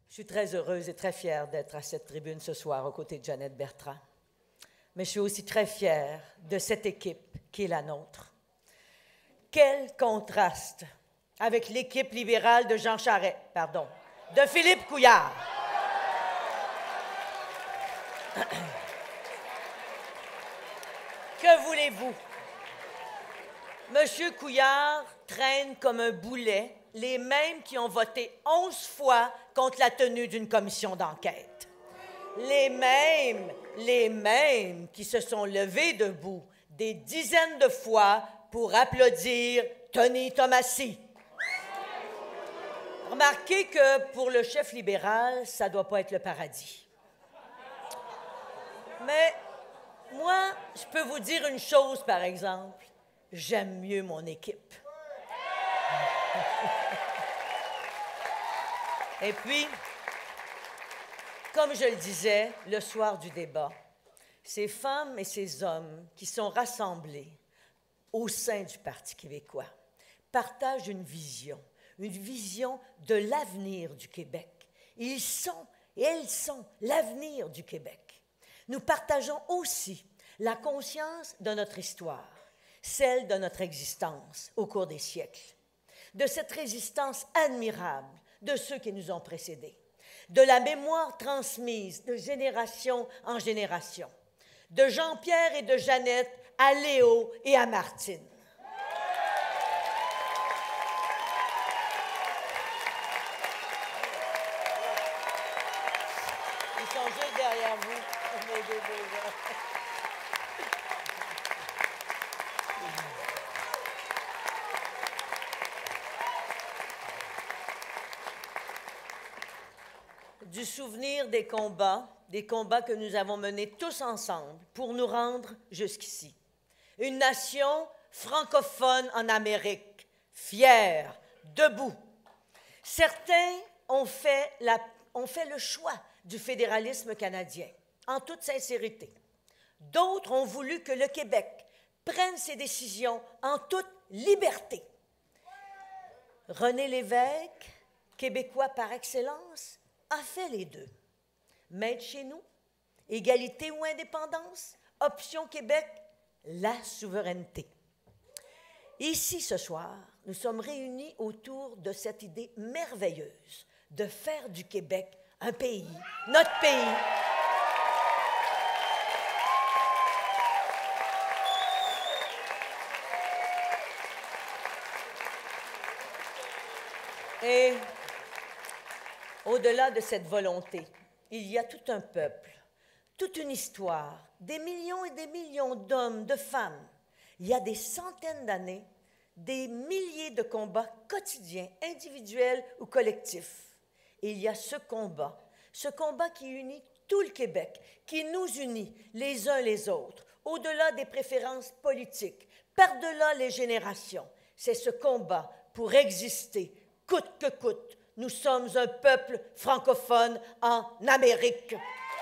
Je suis très heureuse et très fière d'être à cette tribune ce soir aux côtés de Jeannette Bertrand. Mais je suis aussi très fière de cette équipe qui est la nôtre. Quel contraste avec l'équipe libérale de Jean Charest, de Philippe Couillard. Que voulez-vous? Monsieur Couillard traîne comme un boulet les mêmes qui ont voté 11 fois contre la tenue d'une commission d'enquête. Les mêmes qui se sont levés debout des dizaines de fois pour applaudir Tony Tomassi. Remarquez que pour le chef libéral, ça ne doit pas être le paradis. Mais moi, je peux vous dire une chose, par exemple. J'aime mieux mon équipe. Et puis, comme je le disais le soir du débat, ces femmes et ces hommes qui sont rassemblés au sein du Parti québécois partagent une vision de l'avenir du Québec. Ils sont et elles sont l'avenir du Québec. Nous partageons aussi la conscience de notre histoire, celle de notre existence au cours des siècles, de cette résistance admirable de ceux qui nous ont précédés, de la mémoire transmise de génération en génération, de Jean-Pierre et de Jeannette à Léo et à Martine. Ils sont juste derrière vous. Du souvenir des combats que nous avons menés tous ensemble pour nous rendre jusqu'ici. Une nation francophone en Amérique, fière, debout. Certains ont fait le choix du fédéralisme canadien, en toute sincérité. D'autres ont voulu que le Québec prenne ses décisions en toute liberté. René Lévesque, Québécois par excellence, a fait les deux. Maître chez nous, égalité ou indépendance, option Québec, la souveraineté. Ici, ce soir, nous sommes réunis autour de cette idée merveilleuse de faire du Québec un pays, notre pays. Et au-delà de cette volonté, il y a tout un peuple, toute une histoire, des millions et des millions d'hommes, de femmes. Il y a des centaines d'années, des milliers de combats quotidiens, individuels ou collectifs. Et il y a ce combat qui unit tout le Québec, qui nous unit les uns les autres, au-delà des préférences politiques, par-delà les générations. C'est ce combat pour exister, coûte que coûte. Nous sommes un peuple francophone en Amérique.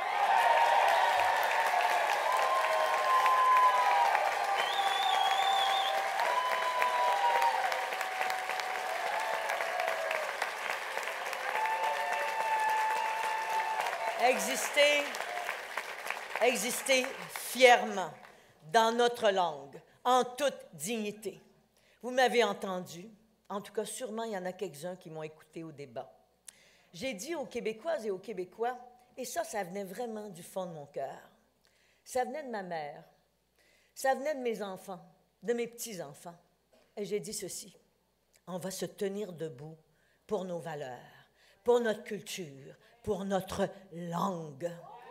Exister fièrement dans notre langue, en toute dignité. Vous m'avez entendu. En tout cas, sûrement, il y en a quelques-uns qui m'ont écouté au débat. J'ai dit aux Québécoises et aux Québécois, et ça venait vraiment du fond de mon cœur. Ça venait de ma mère. Ça venait de mes enfants, de mes petits-enfants. Et j'ai dit ceci, on va se tenir debout pour nos valeurs, pour notre culture, pour notre langue.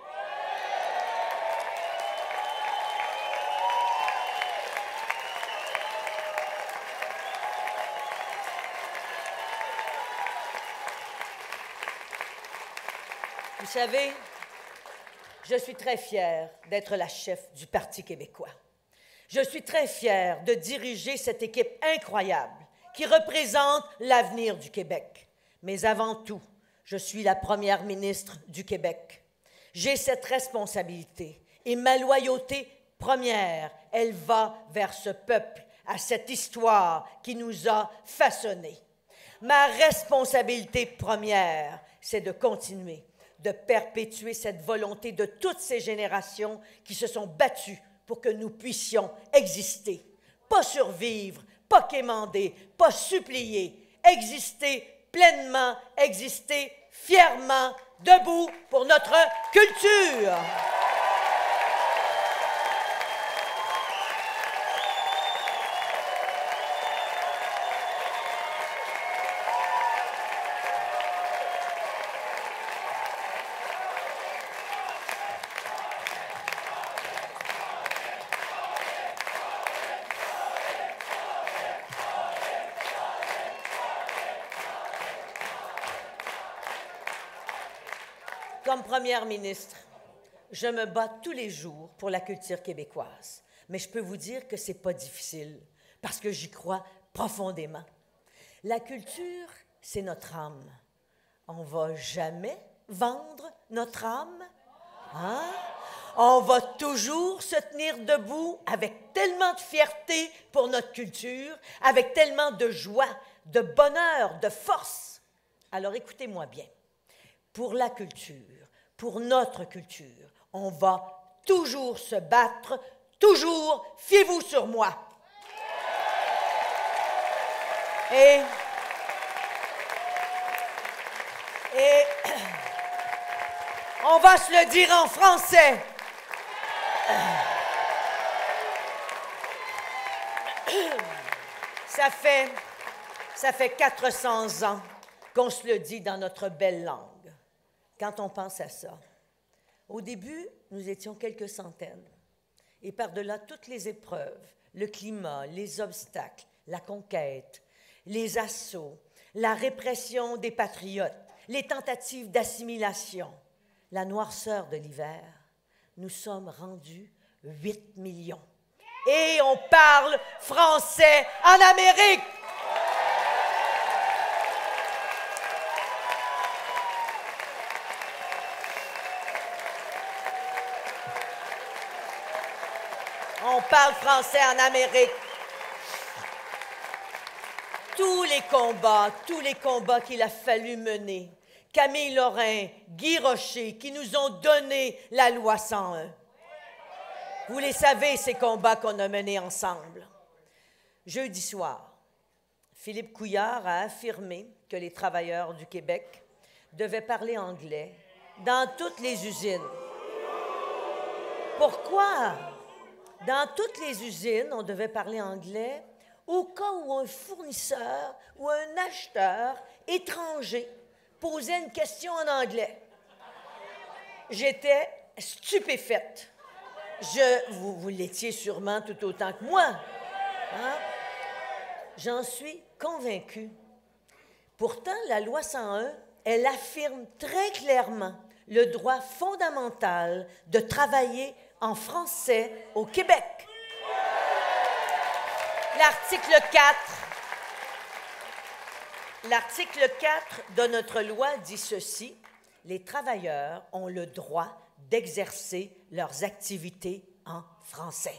Vous savez, je suis très fière d'être la chef du Parti québécois. Je suis très fière de diriger cette équipe incroyable qui représente l'avenir du Québec. Mais avant tout, je suis la première ministre du Québec. J'ai cette responsabilité et ma loyauté première, elle va vers ce peuple, à cette histoire qui nous a façonnés. Ma responsabilité première, c'est de continuer, de perpétuer cette volonté de toutes ces générations qui se sont battues pour que nous puissions exister. Pas survivre, pas quémander, pas supplier, exister pleinement, exister fièrement, debout pour notre culture. Comme première ministre, je me bats tous les jours pour la culture québécoise. Mais je peux vous dire que ce n'est pas difficile, parce que j'y crois profondément. La culture, c'est notre âme. On ne va jamais vendre notre âme. Hein? On va toujours se tenir debout avec tellement de fierté pour notre culture, avec tellement de joie, de bonheur, de force. Alors écoutez-moi bien. Pour la culture, pour notre culture, on va toujours se battre, toujours, fiez-vous sur moi. Et on va se le dire en français. Ça fait 400 ans qu'on se le dit dans notre belle langue. Quand on pense à ça, au début, nous étions quelques centaines. Et par-delà toutes les épreuves, le climat, les obstacles, la conquête, les assauts, la répression des patriotes, les tentatives d'assimilation, la noirceur de l'hiver, nous sommes rendus 8 millions. Et on parle français en Amérique! On parle français en Amérique. Tous les combats qu'il a fallu mener. Camille Lorrain, Guy Rocher, qui nous ont donné la loi 101. Vous les savez, ces combats qu'on a menés ensemble. Jeudi soir, Philippe Couillard a affirmé que les travailleurs du Québec devaient parler anglais dans toutes les usines. Pourquoi? Dans toutes les usines, on devait parler anglais au cas où un fournisseur ou un acheteur étranger posait une question en anglais. J'étais stupéfaite. Vous l'étiez sûrement tout autant que moi. Hein? J'en suis convaincue. Pourtant, la loi 101, elle affirme très clairement le droit fondamental de travailler en français au Québec. L'article 4 de notre loi dit ceci: les travailleurs ont le droit d'exercer leurs activités en français.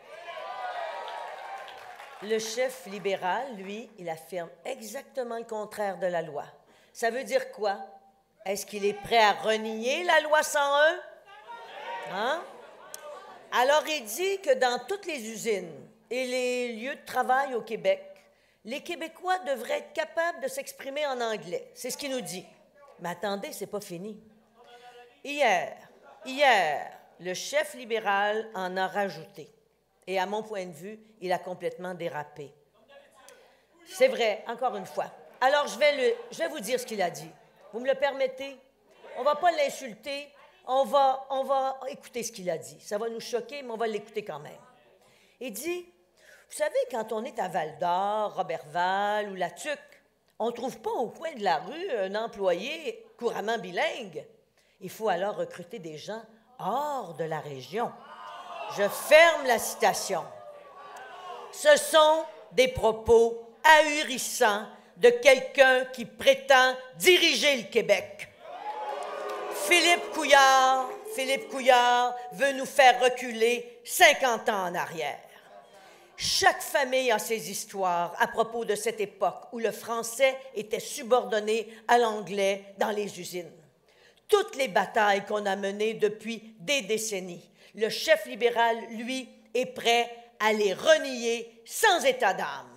Le chef libéral, lui, il affirme exactement le contraire de la loi. Ça veut dire quoi? Est-ce qu'il est prêt à renier la loi 101? Hein? Alors, il dit que dans toutes les usines et les lieux de travail au Québec, les Québécois devraient être capables de s'exprimer en anglais. C'est ce qu'il nous dit. Mais attendez, c'est pas fini. Hier, le chef libéral en a rajouté. Et à mon point de vue, il a complètement dérapé. C'est vrai, encore une fois. Alors, je vais vous dire ce qu'il a dit. Vous me le permettez? On ne va pas l'insulter. On va écouter ce qu'il a dit. Ça va nous choquer, mais on va l'écouter quand même. Il dit, vous savez, quand on est à Val-d'Or, Roberval ou La Tuque, on ne trouve pas au coin de la rue un employé couramment bilingue. Il faut alors recruter des gens hors de la région. Je ferme la citation. Ce sont des propos ahurissants de quelqu'un qui prétend diriger le Québec. Philippe Couillard veut nous faire reculer 50 ans en arrière. Chaque famille a ses histoires à propos de cette époque où le français était subordonné à l'anglais dans les usines. Toutes les batailles qu'on a menées depuis des décennies, le chef libéral, lui, est prêt à les renier sans état d'âme.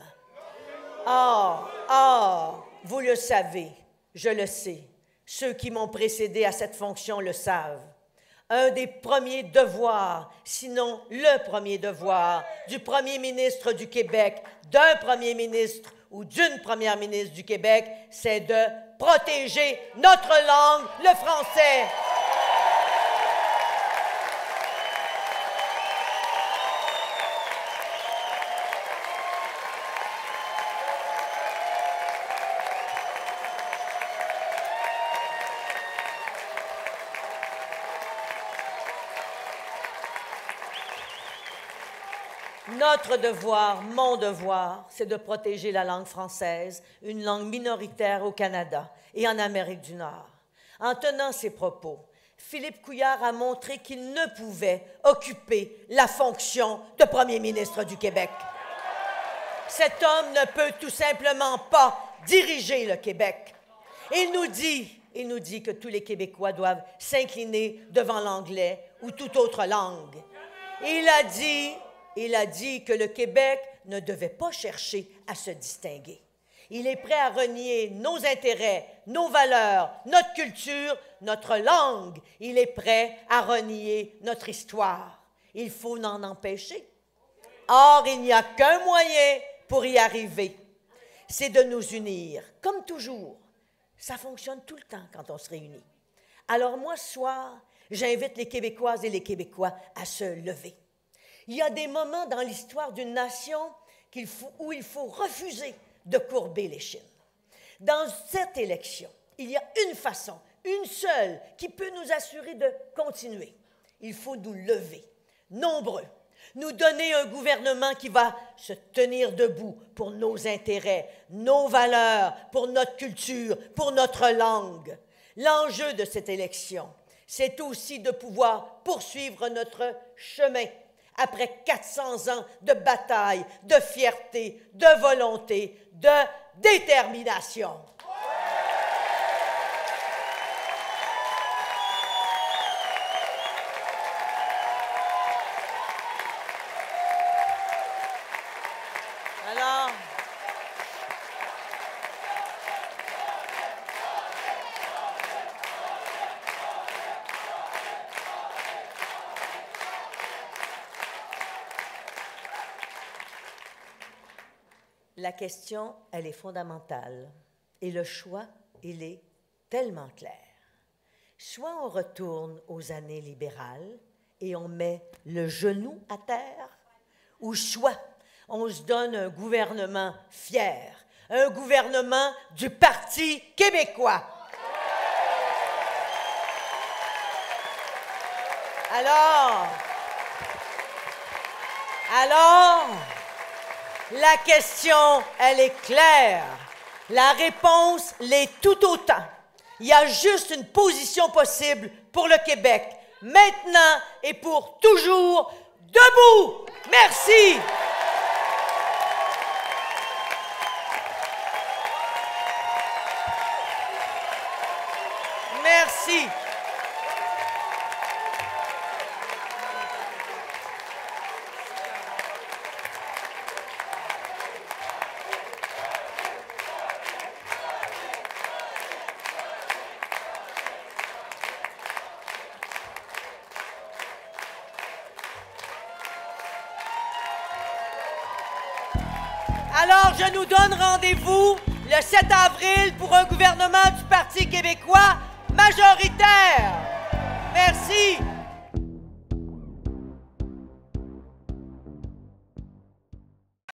Vous le savez, je le sais, ceux qui m'ont précédé à cette fonction le savent. Un des premiers devoirs, sinon le premier devoir, du premier ministre du Québec, d'un premier ministre ou d'une première ministre du Québec, c'est de protéger notre langue, le français. Notre devoir, mon devoir, c'est de protéger la langue française, une langue minoritaire au Canada et en Amérique du Nord. En tenant ces propos, Philippe Couillard a montré qu'il ne pouvait occuper la fonction de premier ministre du Québec. Cet homme ne peut tout simplement pas diriger le Québec. Il nous dit que tous les Québécois doivent s'incliner devant l'anglais ou toute autre langue. Il a dit que le Québec ne devait pas chercher à se distinguer. Il est prêt à renier nos intérêts, nos valeurs, notre culture, notre langue. Il est prêt à renier notre histoire. Il faut en empêcher. Or, il n'y a qu'un moyen pour y arriver. C'est de nous unir, comme toujours. Ça fonctionne tout le temps quand on se réunit. Alors moi, ce soir, j'invite les Québécoises et les Québécois à se lever. Il y a des moments dans l'histoire d'une nation où il faut refuser de courber l'échine. Dans cette élection, il y a une façon, une seule, qui peut nous assurer de continuer. Il faut nous lever, nombreux, nous donner un gouvernement qui va se tenir debout pour nos intérêts, nos valeurs, pour notre culture, pour notre langue. L'enjeu de cette élection, c'est aussi de pouvoir poursuivre notre chemin après 400 ans de bataille, de fierté, de volonté, de détermination. Alors, la question, elle est fondamentale. Et le choix, il est tellement clair. Soit on retourne aux années libérales et on met le genou à terre, ou soit on se donne un gouvernement fier, un gouvernement du Parti québécois. Alors, la question, elle est claire. La réponse l'est tout autant. Il y a juste une position possible pour le Québec, maintenant et pour toujours, debout. Merci. Merci. Alors, je nous donne rendez-vous le 7 avril pour un gouvernement du Parti québécois majoritaire. Merci.